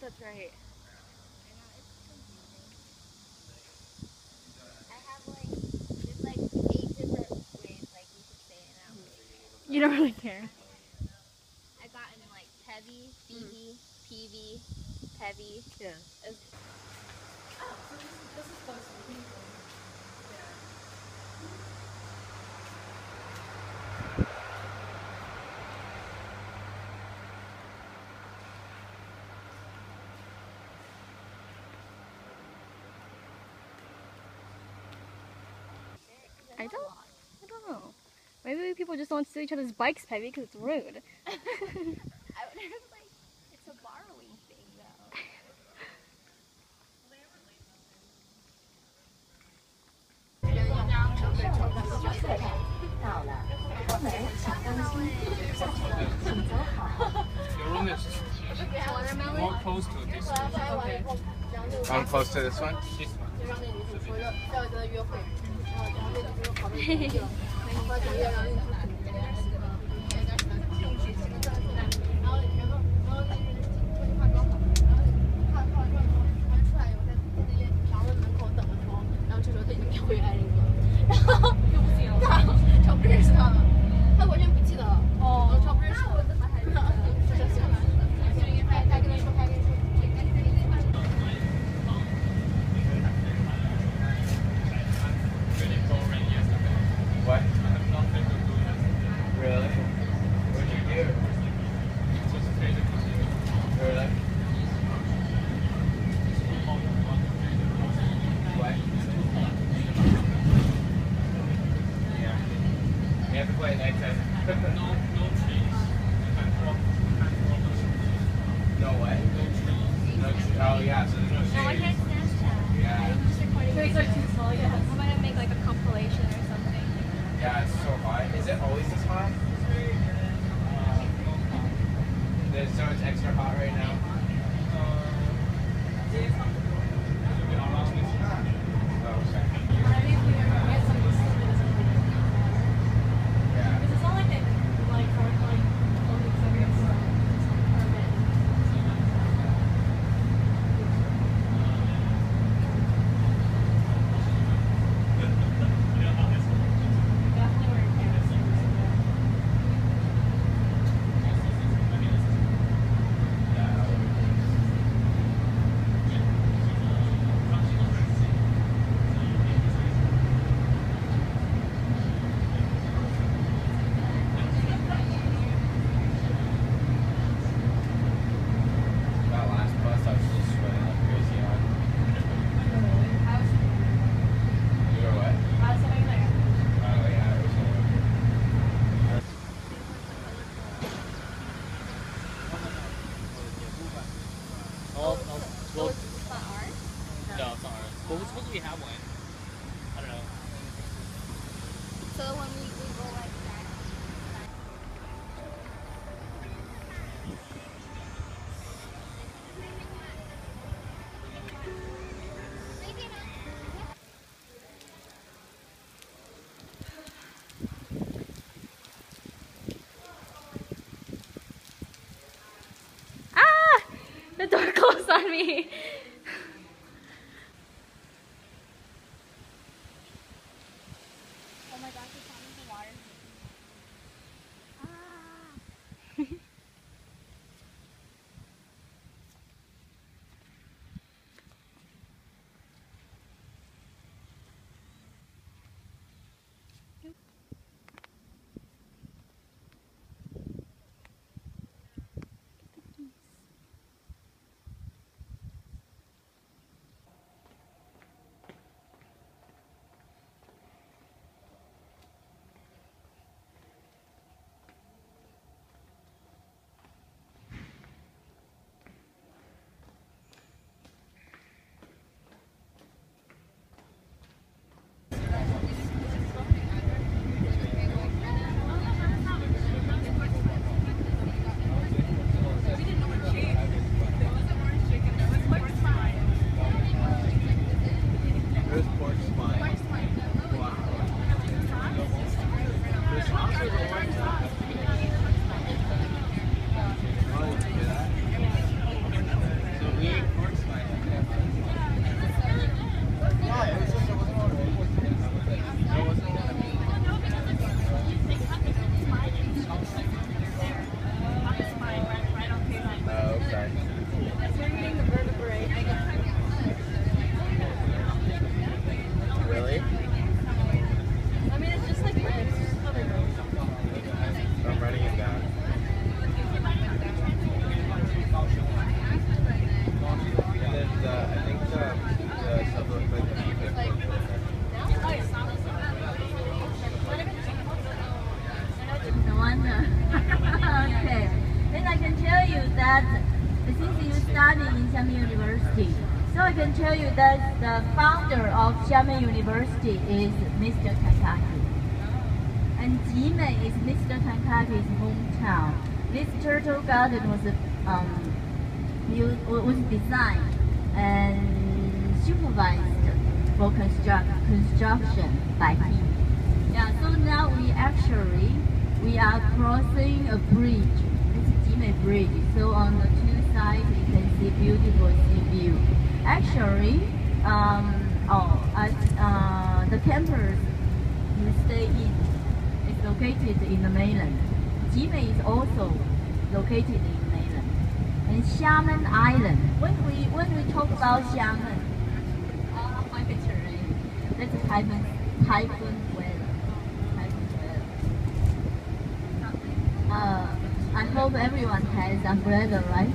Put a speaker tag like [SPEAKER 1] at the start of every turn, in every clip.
[SPEAKER 1] that's right.
[SPEAKER 2] I have like, there's like 8 different ways like you could say it out.
[SPEAKER 1] You don't really care.
[SPEAKER 2] I got in like Pevy, Phoebe, Peavy, Pevy.
[SPEAKER 1] Yeah.
[SPEAKER 3] Oh, so this is close to me.
[SPEAKER 1] I don't know. Maybe people just don't steal each other's bikes, Peggy, because it's rude.
[SPEAKER 2] I wonder if like it's a borrowing thing though.
[SPEAKER 4] 到了，出门请当心，下车请走好。
[SPEAKER 5] Your room is more close to this one. I'm close to this one? This one.
[SPEAKER 1] The door closed on me.
[SPEAKER 2] Oh my gosh, it's on the water.
[SPEAKER 6] that since you study in Xiamen University, so I can tell you that the founder of Xiamen University is Mr. Takaki. And Jimei is Mr. Takaki's hometown. This turtle garden was designed and supervised for construction by him. Yeah, so now we are crossing a bridge. It's Jimei Bridge. So on the two sides you can see beautiful sea view. Actually, the campus you stay in is located in the mainland. Jimei is also located in mainland. And Xiamen Island. When we talk about Xiamen, my picture, right? That's typhoon weather. I hope everyone has umbrella, right?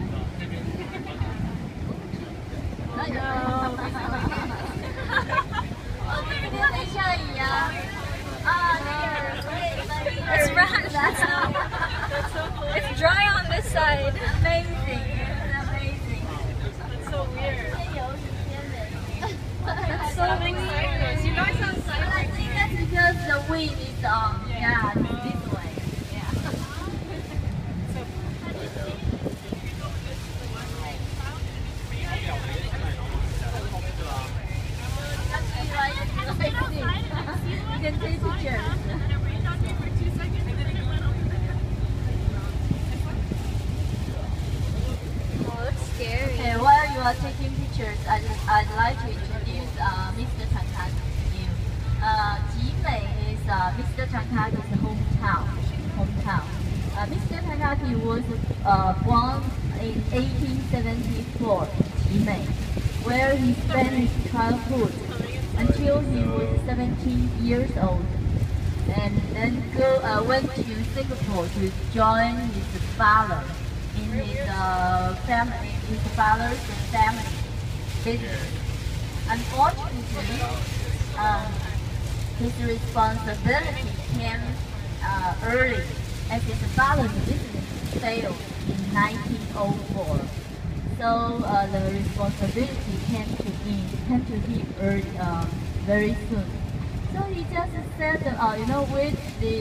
[SPEAKER 1] It's red. That's it's dry on this side.
[SPEAKER 6] Amazing. It's amazing.
[SPEAKER 3] It's so weird.
[SPEAKER 1] That's so weird.
[SPEAKER 3] You guys sound
[SPEAKER 6] I think that's because the wind is this way. Yeah. You can take pictures.
[SPEAKER 1] Oh, that's scary.
[SPEAKER 6] Okay, while you are taking pictures, I'd like to introduce Mr. Takaki to you. Jimei is Mr. Takaki's hometown. Mr. Takaki was born in 1874 in Jimei, where he spent his childhood until he was 17 years old, and then went to Singapore to join his father in his father's family business. Unfortunately, his responsibility came early, as his father's business failed in 1904. So the responsibility came to him early, very soon. So he just said, with the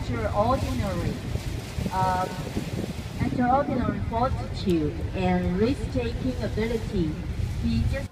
[SPEAKER 6] extraordinary fortitude and risk-taking ability, he just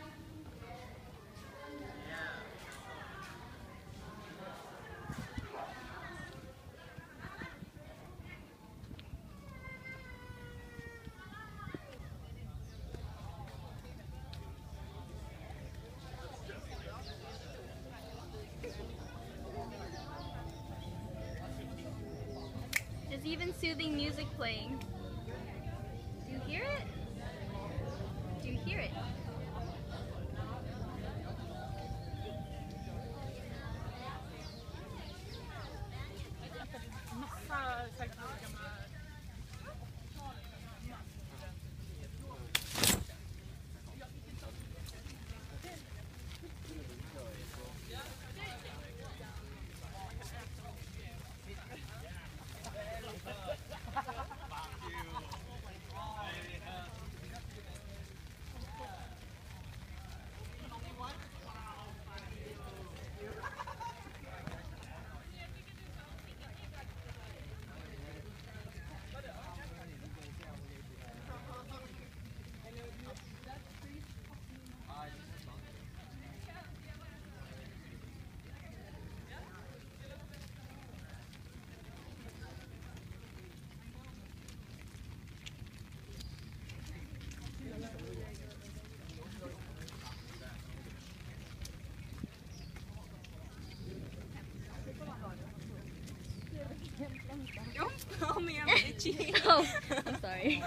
[SPEAKER 1] There's even soothing music playing. Do you hear it? Do you hear it?
[SPEAKER 3] Don't call me, I'm itchy.
[SPEAKER 1] Oh, I'm sorry.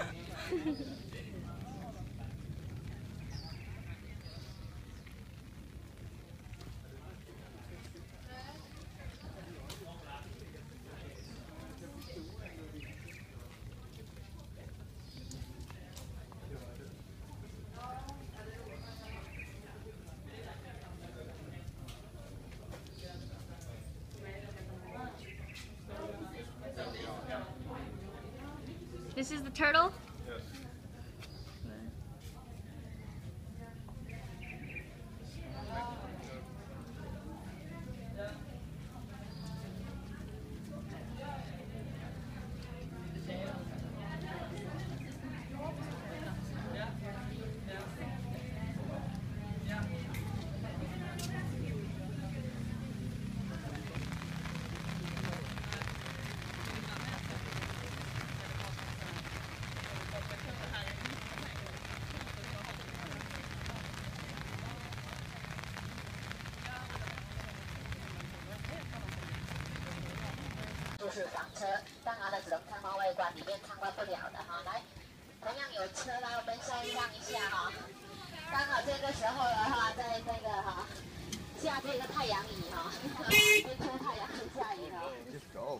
[SPEAKER 1] This is the turtle?
[SPEAKER 5] Yeah.
[SPEAKER 6] 就是房车，当然了，只能参观外观，里面参观不了的哈。来，同样有车来，我们下一趟一下哈。刚好这个时候的话，在这个哈下这个太阳雨哈，一边吹太阳一边下雨哈。
[SPEAKER 7] Just go.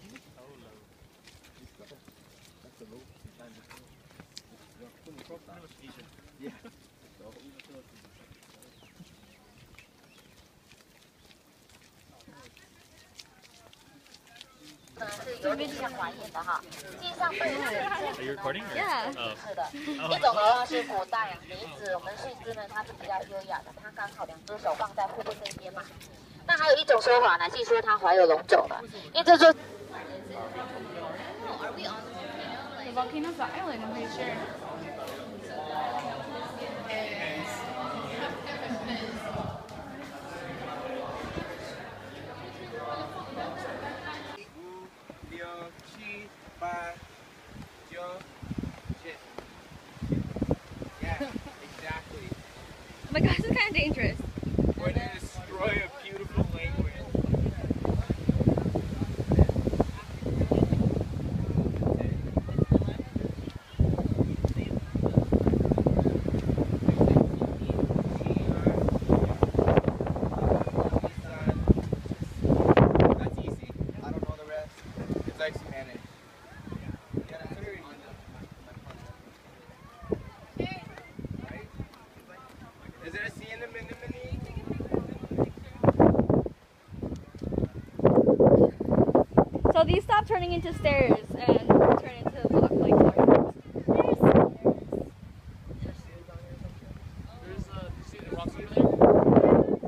[SPEAKER 7] Yeah.
[SPEAKER 6] 是有点像玩演的哈。地上被子
[SPEAKER 5] Are you recording? Or?
[SPEAKER 1] Yeah.
[SPEAKER 5] Oh.
[SPEAKER 6] 是的，一种的话是古代女子，我们睡姿呢，它是比较优雅的，它刚好两只手放在腹部这边嘛。那还有一种说法呢，据说她怀有龙种了，因为这说。
[SPEAKER 2] Are we on the volcano?
[SPEAKER 1] The volcano's the island, I'm pretty sure.
[SPEAKER 5] Yeah, exactly.
[SPEAKER 1] Oh my gosh, this is kind of dangerous.
[SPEAKER 5] We're going to destroy a beautiful language.
[SPEAKER 7] That's easy. I don't know the rest. It's like Spanish. Yeah, that's very right? Is there a C in the mini?
[SPEAKER 1] So these stop turning into stairs and turn into like waterfalls.
[SPEAKER 5] There's you see the rocks over there?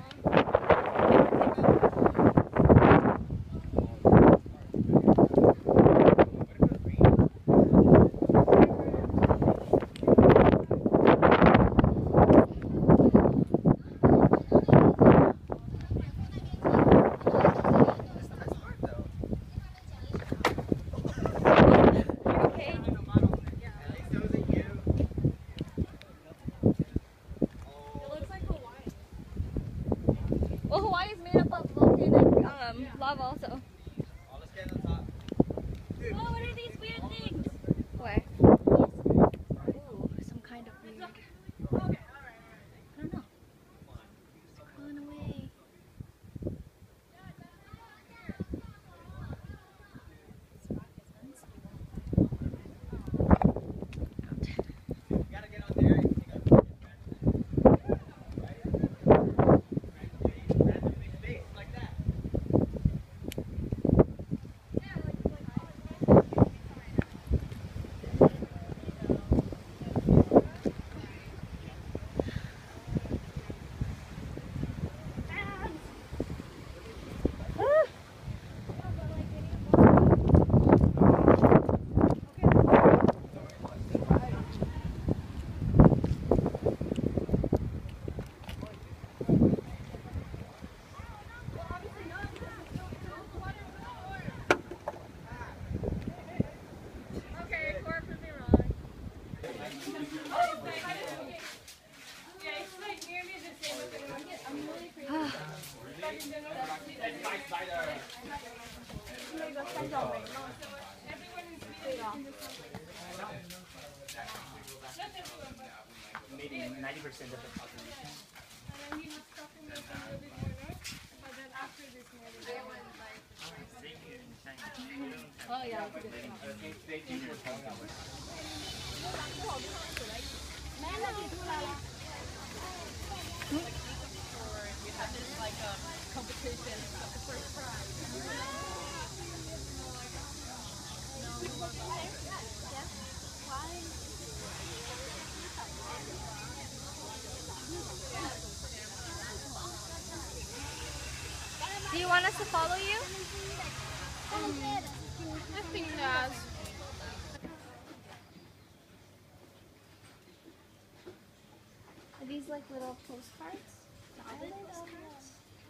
[SPEAKER 1] Okay. Well, Hawaii is made up of volcanic lava also. Oh, what are these weird things? Where? Ooh, some kind of weird. I don't know. It's crawling away.
[SPEAKER 5] Maybe 90% of the population.
[SPEAKER 1] Oh yeah.
[SPEAKER 2] Do you want us to follow you?
[SPEAKER 3] I think that.
[SPEAKER 2] Are these like little postcards? Holiday postcards?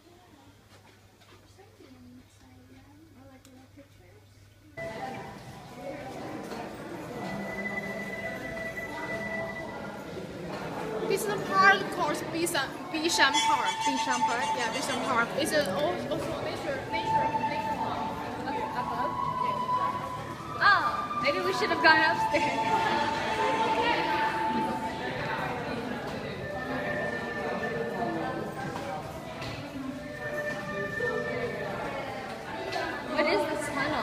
[SPEAKER 3] This is a park called Bishan Park.
[SPEAKER 2] Bishan Park?
[SPEAKER 3] Yeah, Bishan Park. It's also nature park. Above?
[SPEAKER 2] Oh, maybe we should have gone upstairs. What is this tunnel?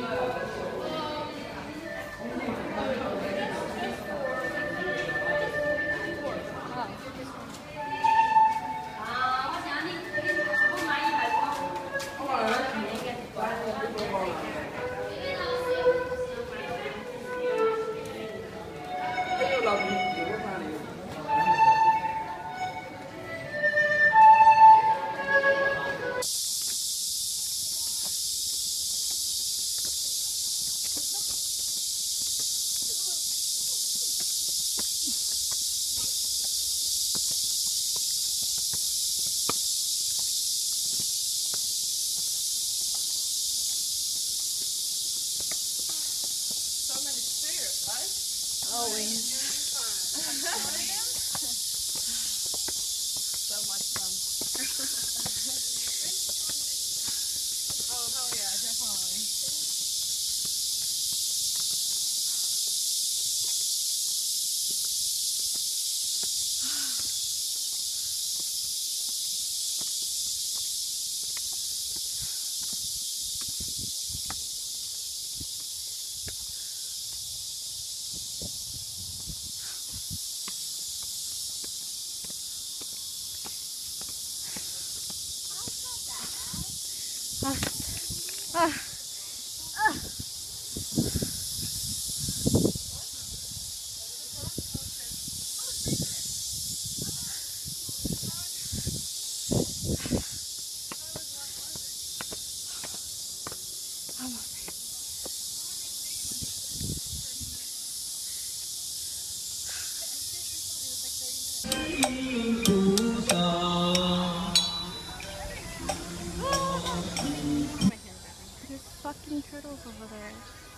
[SPEAKER 2] There's fucking turtles over there.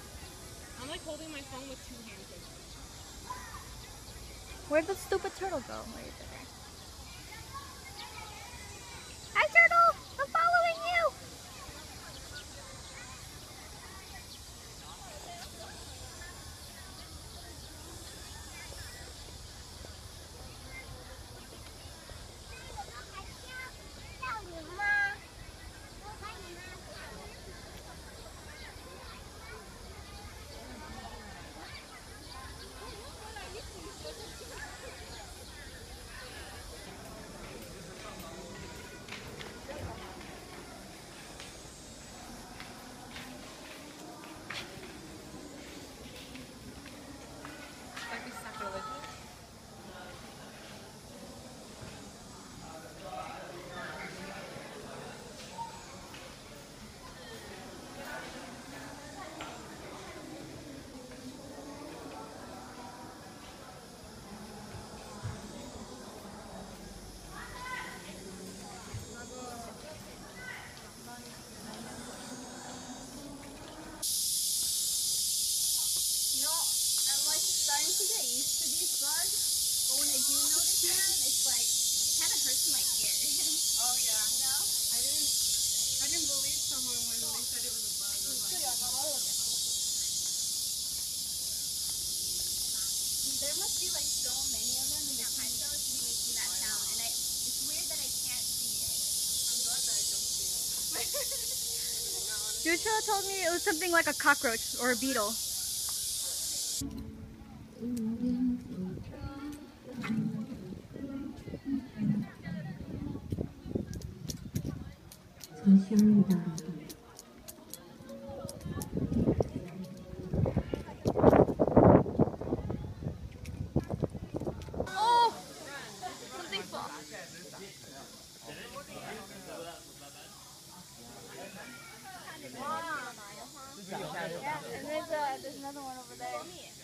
[SPEAKER 3] I'm like holding my phone with two hands.
[SPEAKER 2] Where'd the stupid turtle go? Right there. Hi, turtle! I'm following you!
[SPEAKER 3] Like it's sacrilegious.
[SPEAKER 2] You know, I'm like starting to get used to these bugs, but when I do notice them, it's like, it kind of hurts my ear.
[SPEAKER 3] Oh yeah.
[SPEAKER 2] You know?
[SPEAKER 3] I didn't believe someone when they said it was a bug. I was like,
[SPEAKER 2] There must be like so many of them in the time zone to be making that sound, and it's weird that I can't see it.
[SPEAKER 3] I'm glad that I don't see it.
[SPEAKER 2] Yucho told me it was something like a cockroach or a beetle. another one over there.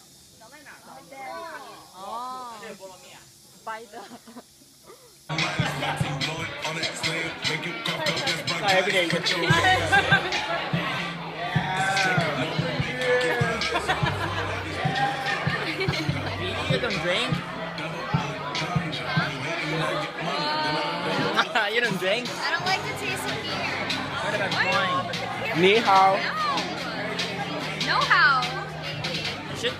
[SPEAKER 1] 哦，掰的。
[SPEAKER 7] 那不给一个球。You don't drink? You don't drink?
[SPEAKER 2] I don't like the taste of beer.
[SPEAKER 7] What about wine? 你好。
[SPEAKER 2] No how.
[SPEAKER 7] Should.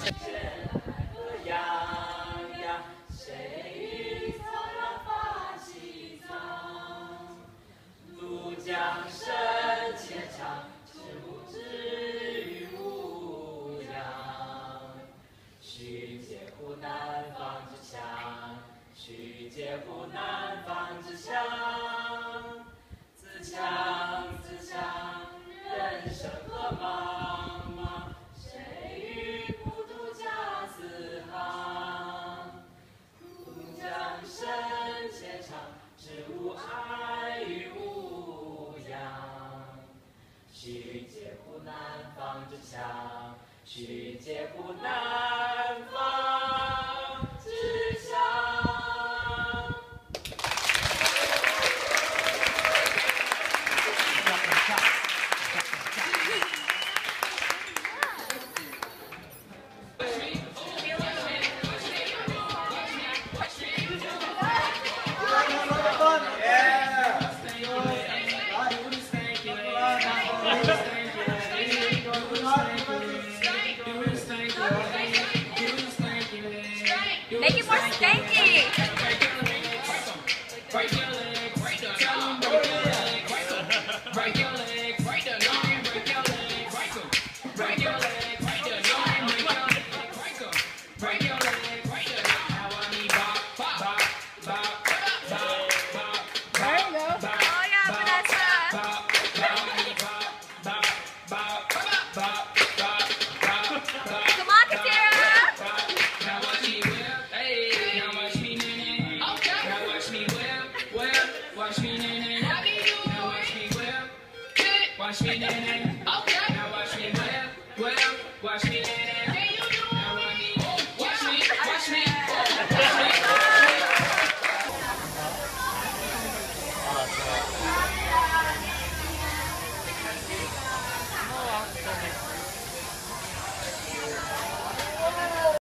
[SPEAKER 8] 去解苦难，放支枪，去解苦难。